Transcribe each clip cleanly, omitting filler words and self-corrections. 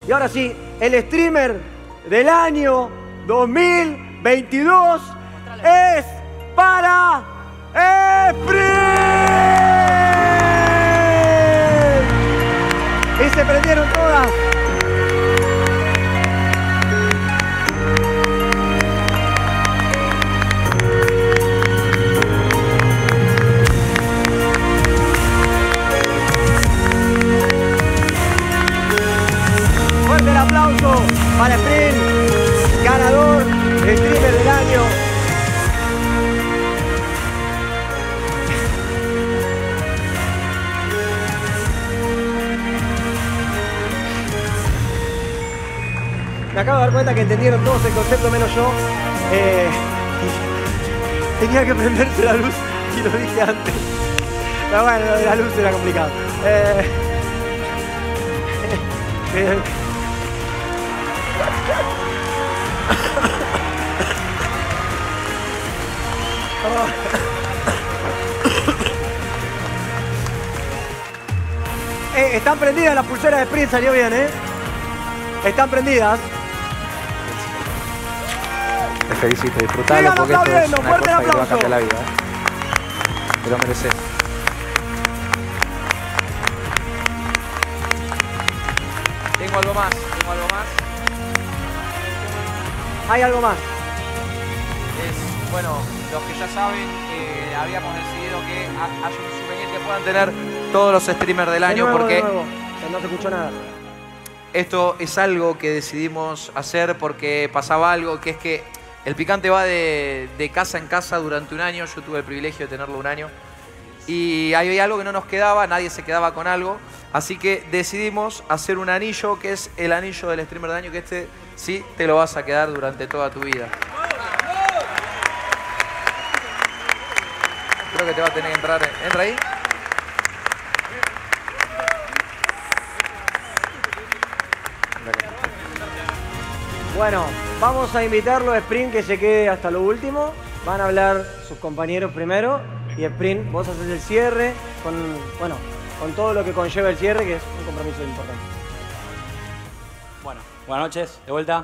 Y ahora sí, el streamer del año 2022 es para Sprint. Y se prendieron todas. Fuerte el aplauso para Sprint, ganador, streamer del año. Me acabo de dar cuenta que entendieron todos el concepto menos yo. Tenía que prenderse la luz y lo dije antes. Pero bueno, lo de la luz era complicado. Están prendidas las pulseras de Sprint, salió bien, ¿eh? Están prendidas. Te felicito, disfrutalo porque esto es una cosa que te va a cambiar la vida, ¿eh? Te lo mereces. Tengo algo más, Hay algo más. Bueno, los que ya saben, habíamos decidido que haya un souvenir que puedan tener todos los streamers del año porque no se escuchó nada. Esto es algo que decidimos hacer porque pasaba algo, que es que el picante va de casa en casa durante un año. Yo tuve el privilegio de tenerlo un año. Y había algo que no nos quedaba, nadie se quedaba con algo. Así que decidimos hacer un anillo, que es el anillo del streamer del año, que este sí te lo vas a quedar durante toda tu vida. Creo que te va a tener que entrar. ¿Entra ahí? Bueno, vamos a invitarlo a Sprint que se quede hasta lo último. Van a hablar sus compañeros primero. Y Sprint, vos haces el cierre con todo lo que conlleva el cierre, que es un compromiso importante. Bueno, buenas noches, de vuelta.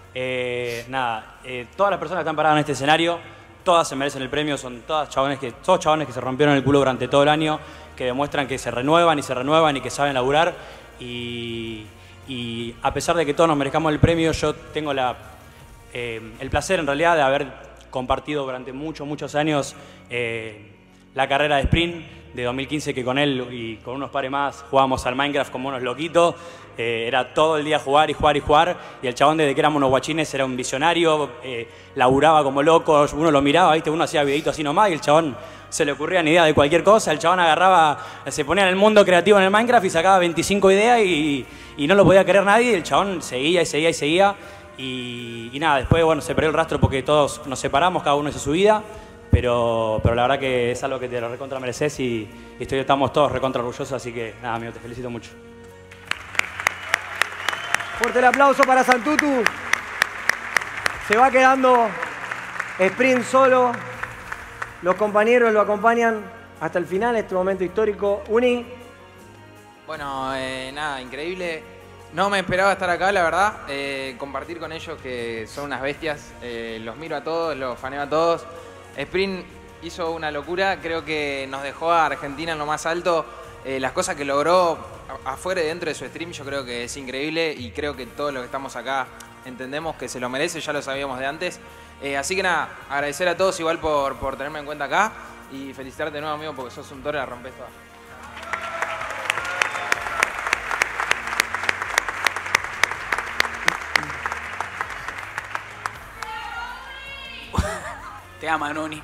Todas las personas que están paradas en este escenario, todas se merecen el premio, son todos chabones que se rompieron el culo durante todo el año, que demuestran que se renuevan y que saben laburar. Y a pesar de que todos nos merezcamos el premio, yo tengo el placer en realidad de haber compartido durante muchos años la carrera de Sprint de 2015, que con él y con unos pares más jugábamos al Minecraft como unos loquitos. Era todo el día jugar. Y el chabón, desde que éramos unos guachines, era un visionario, laburaba como loco. Uno lo miraba, ¿viste? Uno hacía videitos así nomás y el chabón se le ocurrían ideas de cualquier cosa. El chabón agarraba, se ponía en el mundo creativo en el Minecraft y sacaba 25 ideas y no lo podía creer nadie. Y el chabón seguía. Y nada, después bueno, se perdió el rastro porque todos nos separamos, cada uno hizo su vida. Pero la verdad que es algo que te lo recontra mereces y estamos todos recontra orgullosos, así que nada, amigo, te felicito mucho. Fuerte el aplauso para Santutu. Se va quedando Sprint solo. Los compañeros lo acompañan hasta el final, este momento histórico. Uni. Bueno, nada, increíble. No me esperaba estar acá, la verdad. Compartir con ellos que son unas bestias. Los miro a todos, los faneo a todos. Sprint hizo una locura, creo que nos dejó a Argentina en lo más alto. Las cosas que logró afuera y dentro de su stream yo creo que es increíble y creo que todos los que estamos acá entendemos que se lo merece, ya lo sabíamos de antes. Así que nada, agradecer a todos igual por tenerme en cuenta acá y felicitarte de nuevo, amigo, porque sos un toro y la rompés toda. Te ama, Noni.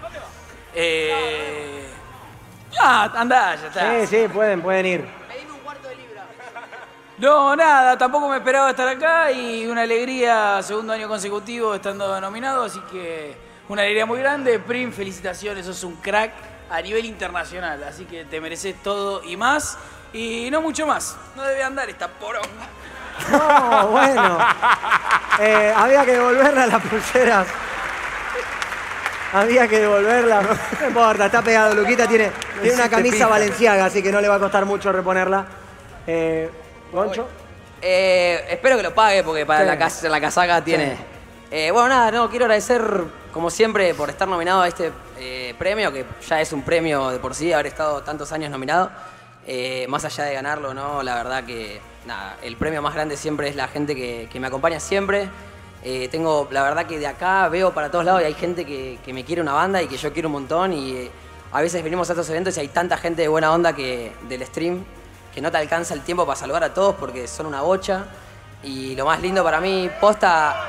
Andá, ya está. Sí, pueden ir. Pedime un cuarto de libra. No, nada, tampoco me esperaba estar acá y una alegría, segundo año consecutivo estando nominado, así que una alegría muy grande. Sprint, felicitaciones, sos un crack a nivel internacional, así que te mereces todo y más, y no mucho más. No debe andar esta poronga. No, bueno. Había que devolverla a las pulseras. Había que devolverla. No importa, está pegado. Luquita tiene una camisa valenciaga, así que no le va a costar mucho reponerla. ¿Goncho? Espero que lo pague porque para la casaca tiene. Bueno, nada, no, quiero agradecer, como siempre, por estar nominado a este premio, que ya es un premio de por sí, haber estado tantos años nominado. Más allá de ganarlo, ¿no? La verdad que, nada, el premio más grande siempre es la gente que me acompaña siempre. La verdad que de acá veo para todos lados y hay gente que me quiere una banda y que yo quiero un montón y a veces venimos a estos eventos y hay tanta gente de buena onda del stream que no te alcanza el tiempo para saludar a todos porque son una bocha. Y lo más lindo para mí, posta...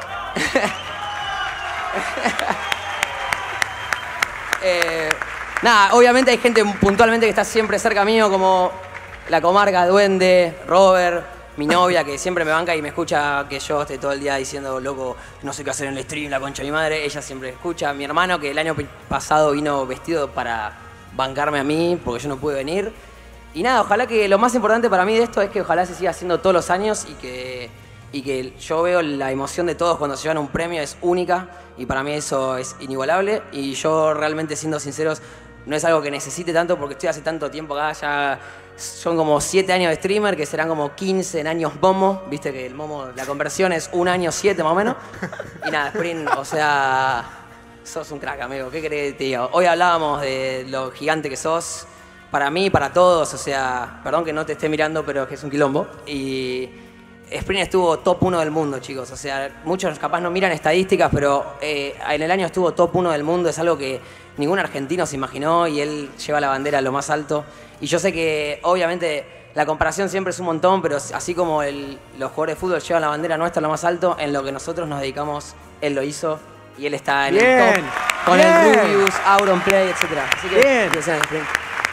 Nada, obviamente hay gente puntualmente que está siempre cerca mío, como la comarca, Duende, Robert, mi novia, que siempre me banca y me escucha que yo esté todo el día diciendo, loco, no sé qué hacer en el stream, la concha de mi madre. Ella siempre escucha. Mi hermano, que el año pasado vino vestido para bancarme a mí, porque yo no pude venir. Y nada, ojalá que lo más importante para mí de esto es que ojalá se siga haciendo todos los años y que yo veo la emoción de todos cuando se llevan un premio, es única y para mí eso es inigualable. Y yo realmente, siendo sinceros, no es algo que necesite tanto porque estoy hace tanto tiempo acá, ya son como 7 años de streamer, que serán como 15 en años Momo, viste que el Momo, la conversión es 1 año 7 más o menos. Y nada, Sprint, o sea, sos un crack, amigo, ¿qué querés que te diga? Hoy hablábamos de lo gigante que sos, para mí, para todos, o sea, perdón que no te esté mirando, pero es que es un quilombo. Y Sprint estuvo top 1 del mundo, chicos. O sea, muchos capaz no miran estadísticas, pero en el año estuvo top 1 del mundo. Es algo que ningún argentino se imaginó y él lleva la bandera a lo más alto. Y yo sé que, obviamente, la comparación siempre es un montón, pero así como los jugadores de fútbol llevan la bandera nuestra a lo más alto, en lo que nosotros nos dedicamos, él lo hizo y él está en el top con el Rubius, Auronplay, etc. Así que, felicidades, Sprint.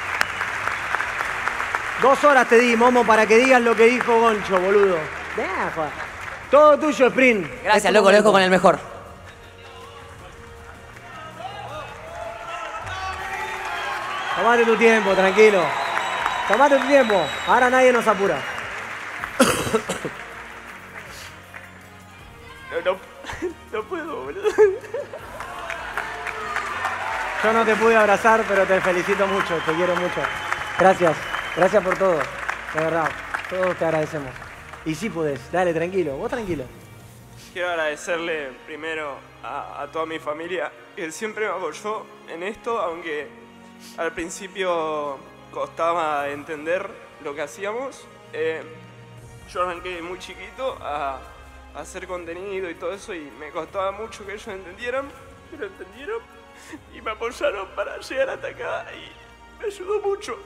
2 horas te di, Momo, para que digas lo que dijo Goncho, boludo. Todo tuyo, Sprint. Gracias, loco, lo dejo con el mejor. Tomate tu tiempo, tranquilo. Tomate tu tiempo. Ahora nadie nos apura. No puedo, boludo. Yo no te pude abrazar, pero te felicito mucho, te quiero mucho. Gracias, gracias por todo, de verdad, todos te agradecemos. Y sí podés, dale, tranquilo, vos tranquilo. Quiero agradecerle primero a toda mi familia, que siempre me apoyó en esto, aunque al principio costaba entender lo que hacíamos. Yo arranqué muy chiquito a hacer contenido y todo eso y me costaba mucho que ellos entendieran, pero entendieron y me apoyaron para llegar hasta acá y me ayudó mucho.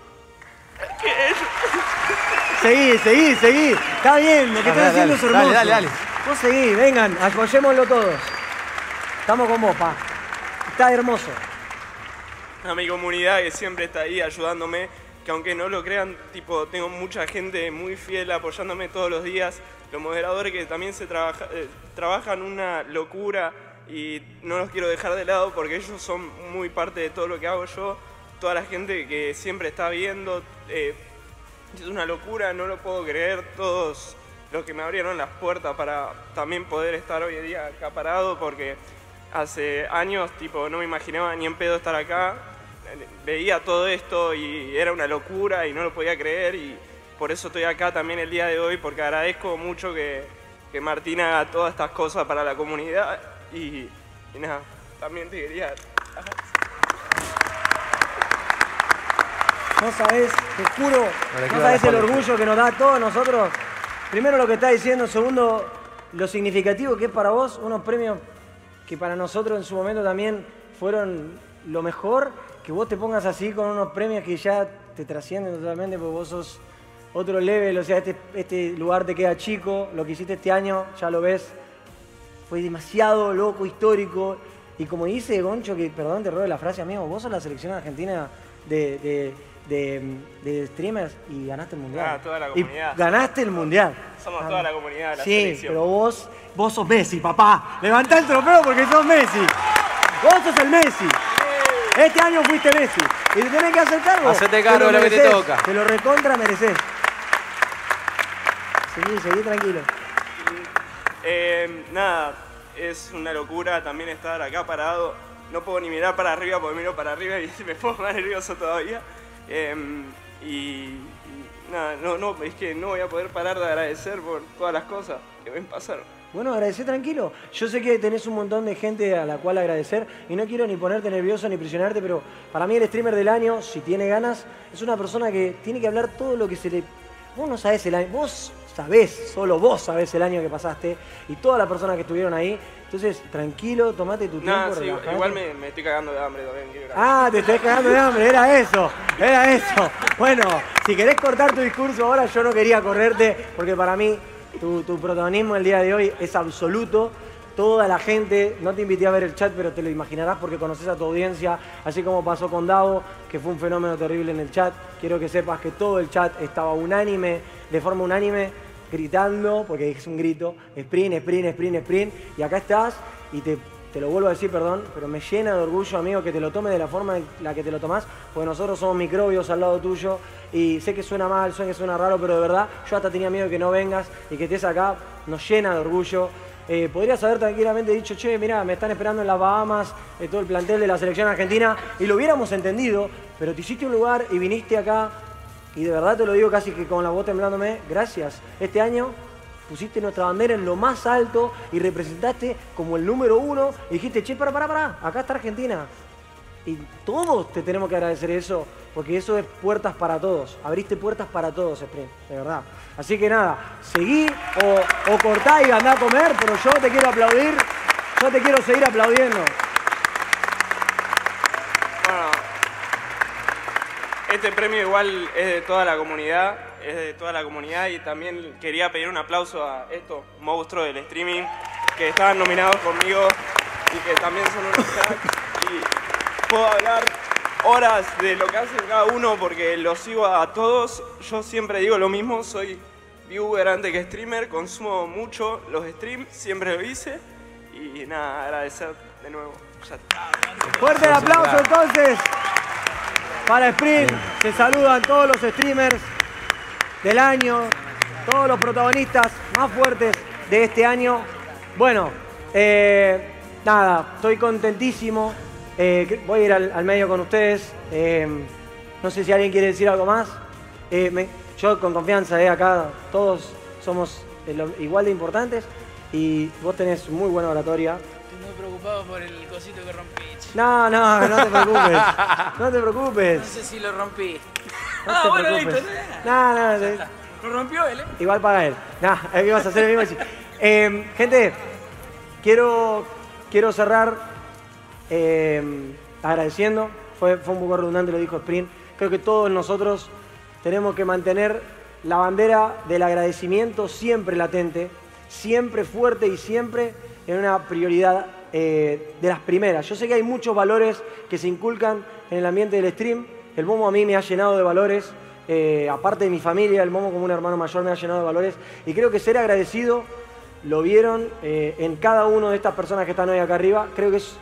Seguí. Está bien, lo que estás haciendo es hermoso. Dale. Vos seguí, vengan, apoyémoslo todos. Estamos con vos, pa. Está hermoso. A mi comunidad que siempre está ahí ayudándome, que aunque no lo crean, tipo, tengo mucha gente muy fiel apoyándome todos los días. Los moderadores que también trabajan una locura y no los quiero dejar de lado porque ellos son muy parte de todo lo que hago yo. Toda la gente que siempre está viendo, es una locura, no lo puedo creer. Todos los que me abrieron las puertas para también poder estar hoy en día acá parado, porque hace años tipo, no me imaginaba ni en pedo estar acá. Veía todo esto y era una locura y no lo podía creer y por eso estoy acá también el día de hoy, porque agradezco mucho que Martín haga todas estas cosas para la comunidad y nada, también te quería... No sabés, te juro, no sabés el orgullo que nos da a todos nosotros. Primero lo que estás diciendo, segundo, lo significativo que es para vos, unos premios que para nosotros en su momento también fueron lo mejor, que vos te pongas así con unos premios que ya te trascienden totalmente, porque vos sos otro level, o sea, este lugar te queda chico, lo que hiciste este año, ya lo ves, fue demasiado loco, histórico, y como dice Goncho, que perdón te robe la frase, amigo, vos sos la selección argentina de streamers y ganaste el mundial. Toda la comunidad. Y ganaste el mundial. Somos toda la comunidad de la sí, selección. pero vos sos Messi, papá. Levantá el trofeo porque sos Messi. Vos sos el Messi. Este año fuiste Messi. Y te tenés que hacer cargo. Hacete cargo de lo que te toca. Te lo recontra merecés. Seguí tranquilo. Nada, es una locura también estar acá parado. No puedo ni mirar para arriba porque miro para arriba y me pongo más nervioso todavía. Y nada, no, es que no voy a poder parar de agradecer por todas las cosas que me pasaron. Bueno, agradecer tranquilo. Yo sé que tenés un montón de gente a la cual agradecer y no quiero ni ponerte nervioso ni presionarte, pero para mí el streamer del año, si tiene ganas, es una persona que tiene que hablar todo lo que se le... Vos no sabés el año, vos sabés, solo vos sabés el año que pasaste y todas las personas que estuvieron ahí. Entonces, tranquilo, tomate tu tiempo. Sí, igual me estoy cagando de hambre también. Te estás cagando de hambre, era eso. Bueno, si querés cortar tu discurso ahora, yo no quería correrte, porque para mí tu protagonismo el día de hoy es absoluto. Toda la gente, no te invité a ver el chat, pero te lo imaginarás porque conoces a tu audiencia, así como pasó con Davo, que fue un fenómeno terrible en el chat. Quiero que sepas que todo el chat estaba unánime, de forma unánime, gritando, porque es un grito, sprint, sprint, sprint, sprint, y acá estás, y te lo vuelvo a decir, perdón, pero me llena de orgullo, amigo, que te lo tomes de la forma en la que te lo tomás, porque nosotros somos microbios al lado tuyo, y sé que suena mal, sé que suena raro, pero de verdad, yo hasta tenía miedo de que no vengas, y que estés acá, nos llena de orgullo. Podrías haber tranquilamente dicho, che, mirá, me están esperando en las Bahamas, todo el plantel de la selección argentina, y lo hubiéramos entendido, pero te hiciste un lugar y viniste acá, y de verdad te lo digo casi que con la voz temblándome, gracias. Este año pusiste nuestra bandera en lo más alto y representaste como el número 1 y dijiste, che, pará, acá está Argentina. Y todos te tenemos que agradecer eso, porque eso es puertas para todos. Abriste puertas para todos, Sprint, de verdad. Así que nada, seguí o cortá y andá a comer, pero yo te quiero aplaudir, yo te quiero seguir aplaudiendo. Bueno, este premio igual es de toda la comunidad, y también quería pedir un aplauso a estos monstruos del streaming que estaban nominados conmigo y que también son unos cracks. Y puedo hablar horas de lo que hacen cada uno porque los sigo a todos. Yo siempre digo lo mismo, soy viewer antes que streamer, consumo mucho los streams, siempre lo hice. Y nada, agradecer de nuevo. Fuerte el aplauso entonces para Sprint. Se saludan todos los streamers del año, todos los protagonistas más fuertes de este año. Bueno, nada, estoy contentísimo. Voy a ir al medio con ustedes. No sé si alguien quiere decir algo más. Yo con confianza, acá todos somos igual de importantes y vos tenés muy buena oratoria. Estoy muy preocupado por el cosito que rompí. No te preocupes. No te preocupes. No sé si lo rompí. No te bueno, preocupes. listo. No. Lo rompió él, Igual paga él. Ibas a hacer el mismo. Gente, quiero cerrar agradeciendo. Fue un poco redundante, lo dijo Sprint. Creo que todos nosotros tenemos que mantener la bandera del agradecimiento siempre latente, siempre fuerte y siempre en una prioridad de las primeras. Yo sé que hay muchos valores que se inculcan en el ambiente del stream. El Momo a mí me ha llenado de valores. Aparte de mi familia, el Momo como un hermano mayor me ha llenado de valores. Y creo que ser agradecido, lo vieron en cada uno de estas personas que están hoy acá arriba. Creo que es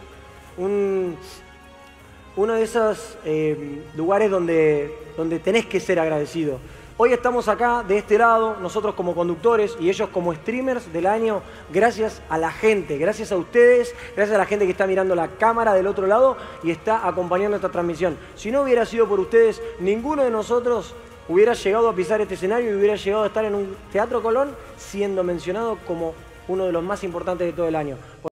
uno de esos lugares donde tenés que ser agradecido. Hoy estamos acá, de este lado, nosotros como conductores y ellos como streamers del año, gracias a la gente, gracias a ustedes, gracias a la gente que está mirando la cámara del otro lado y está acompañando esta transmisión. Si no hubiera sido por ustedes, ninguno de nosotros hubiera llegado a pisar este escenario y hubiera llegado a estar en un Teatro Colón siendo mencionado como uno de los más importantes de todo el año.